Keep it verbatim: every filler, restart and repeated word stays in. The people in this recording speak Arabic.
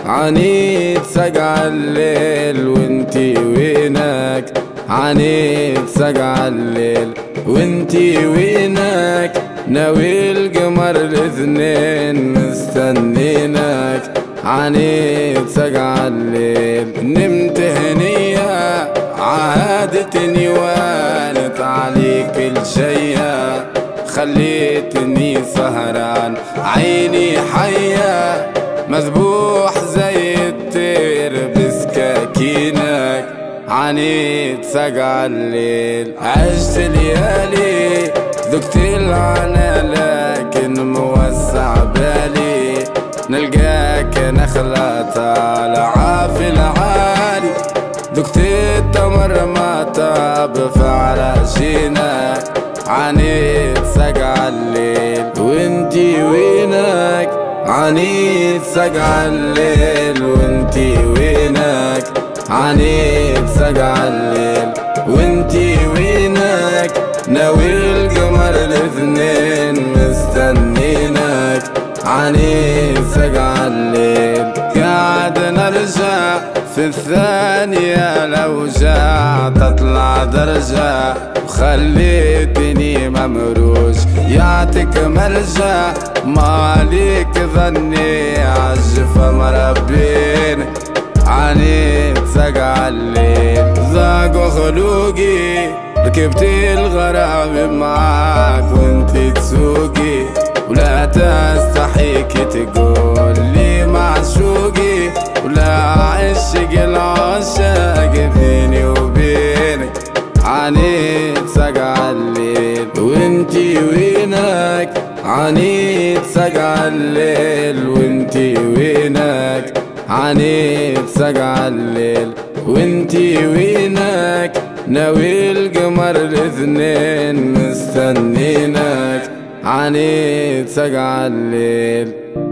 عنيد سجع الليل وانتي وينك، عنيد سجع الليل وانتي وينك، ناوي القمر الاثنين مستنينك، عنيد سجع الليل. نمت هنية عهدتني وانت عليك الجية، خليتني سهران عيني حية، مذبوح زي الطير بسكاكينك، عنيد سجع الليل. عشت ليالي ذقت العنا لكن موسع بالي، نلقاك نخلة طالعة في العالي، ذقت التمر ما طاب في عراشينك، عنيد سجع الليل وانتي وينك، عنيد سجع الليل وانتي وينك، عنيد سجع الليل وانتي وينك، ناوي القمر الاثنين مستنينك، عنيد سجع الليل. قاعد نرجع في الثانية لو جاع تطلع درجة، وخليتني ممروج يعطيك ملجأ، مالك ظني عالجفا مربينك، عنيد سجع الليل. ذاق خلوقي ركبت الغرام معاك وانتي تسوقي، ولا تستحيك تقول لي معشوقي، ولا عشق العشاق بيني وبينك، عنيد سجع الليل وانتي وينك، عنيد سجع الليل وانتي وينك، عنيد سجع الليل وانتي وينك، ناوي القمر الاثنين مستنينك، عنيد سجع الليل.